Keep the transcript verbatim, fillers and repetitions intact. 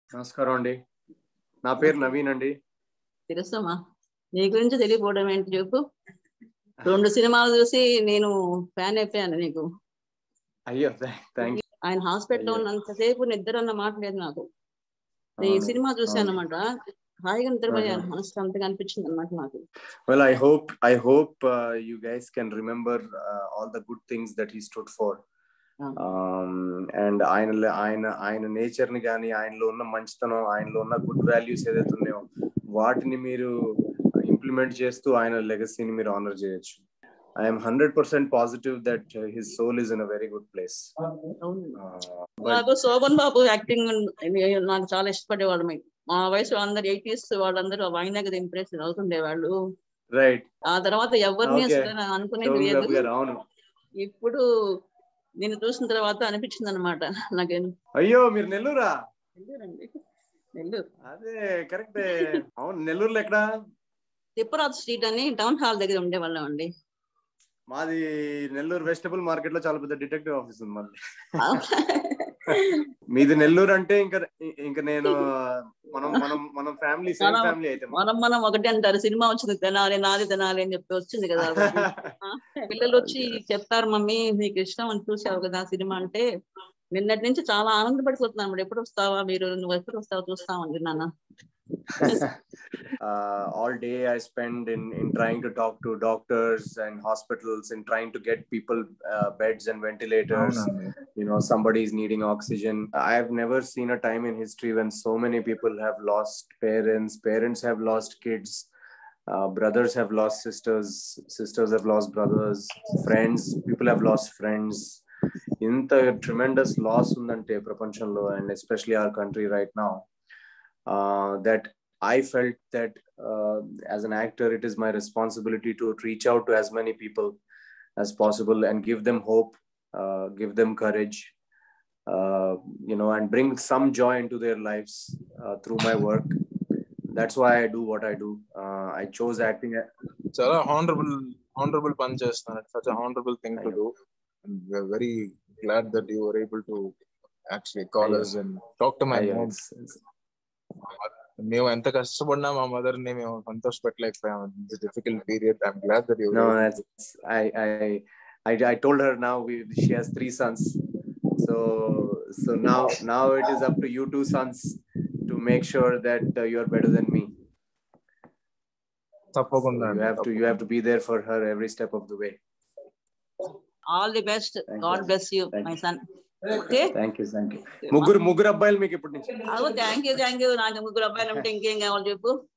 నమస్కారం అండి. నా పేరు నవీన్ అండి. తెలుసమ్మా, నీ గురించి తెలియపోవడం ఏంటి చెప్పు. రెండు సినిమాలు చూసి నేను ఫ్యాన్ అయిపోయాను నీకు. అయ్యో థ్యాంక్ యూ. ఆయన హాస్పిటల్లో ఉన్నంతసేపు నిద్ర అన్న మాట లేదు నాకు. ఈ సినిమా చూసాను అనమాట, హాయిగా నిద్రపోయాను, మనశ్శాంతిగా అనిపించింది అనమాట నాకు. Well, I hope I hope uh, you guys can remember uh, all the good things that he stood for. Um, and ఆయన ఆయన ఆయన నేచర్ ని కానీ, ఆయనలో ఉన్న మంచితనం, ఆయనలో ఉన్న గుడ్ వాల్యూస్ ఏదైతే ఉన్నాయో వాటిని మీరు ఇంప్లిమెంట్ చేస్తూ ఆయన లెగసీని మీరు ఆనర్ చేయొచ్చు. I am one hundred percent positive that uh, his soul is in a very good place. నాకు శోభన్ బాబు యాక్టింగ్ నాకు చాలా ఇష్టపడేవాడు. మా వయసు అందరు ఎయిటీస్ వాళ్ళందరూ ఆయన కదా ఇంప్రెస్ అవుతుండేవాళ్ళు. రైట్. ఆ తర్వాత ఎవరిని అనుకునేది లేదు. ఇప్పుడు నేను చూసిన తర్వాత అనిపించింది అనమాట నాకు. అయ్యో మీరు నెల్లూరా? నెల్లూరండి, నెల్లూరు. అదే కరెక్ట్. అవును, నెల్లూరులో ఎక్కడ? తిప్పరాజు స్ట్రీట్ అని టౌన్ హాల్ దగ్గర ఉండేవాళ్ళం అండి. మాది నెల్లూరు వెజిటబుల్ మార్కెట్ లో చాలా పెద్ద డిటెక్టివ్ ఆఫీస్ ఉంది మళ్ళీ. మీది నెల్లూరు అంటే ఇంకా ఇంకా నేను మనం మనం మనం ఫ్యామిలీ సేమ్ ఫ్యామిలీ అయితే మనం మనం ఒకటి అంటారు. సినిమా వచ్చింది తినాలి నాది తినాలి అని చెప్పి వచ్చింది కదా. పిల్లలు వచ్చి చెప్తారు, మమ్మీ నీకు ఇష్టం అని చూసావు కదా సినిమా అంటే. నిన్నటి నుంచి చాలా ఆనందపడిపోతున్నాను. ఎప్పుడు వస్తావా మీరు, నువ్వు ఎప్పుడు వస్తావా చూస్తామని నాన్న. Uh, all day I spend in in trying to talk to doctors and hospitals and trying to get people uh, beds and ventilators. Oh, no. You know, somebody is needing oxygen. I have never seen a time in history when so many people have lost parents, parents have lost kids, uh, brothers have lost sisters, sisters have lost brothers, friends, people have lost friends. Inta tremendous loss undante prapanchamlo, and especially our country right now. Uh, that I felt that uh, as an actor, it is my responsibility to reach out to as many people as possible and give them hope, uh, give them courage, uh, you know, and bring some joy into their lives uh, through my work. That's why I do what I do. Uh, I chose acting. Chala honorable, honorable panchesthana. Such a honorable thing to do. And we're very glad that you were able to actually call us and talk to my mom. మేము ఎంత కష్టపడినా మా mother ని మేము సంతోష పెట్టలేకపోయాము. It's difficult period. I am glad that you. No, that's I I I I told her now we she has three sons. So so now now it is up to you two sons to make sure that uh, you are better than me. తప్పకుండా. You have to you have to be there for her every step of the way. All the best. Thank God you. Bless you, thank my son. Okay, thank you thank you. ముగ్గురు ముగ్గురు అబ్బాయిలు మీకు ఇప్పటి నుంచి. Thank you thank you. నాకు ముగ్గురు అబ్బాయిలు అంటే ఇంకేం కావాలి చెప్పు.